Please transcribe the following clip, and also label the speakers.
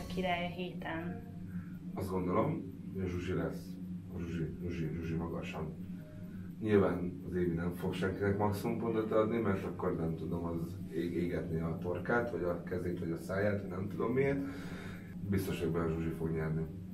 Speaker 1: király a héten?
Speaker 2: Azt gondolom, hogy a Zsuzsi lesz. A Zsuzsi magasan. Nyilván az Évi nem fog senkinek maximum pontot adni, mert akkor nem tudom, az égetni a torkát, vagy a kezét, vagy a száját, nem tudom miért. Biztos, hogy a Zsuzsi fog nyerni.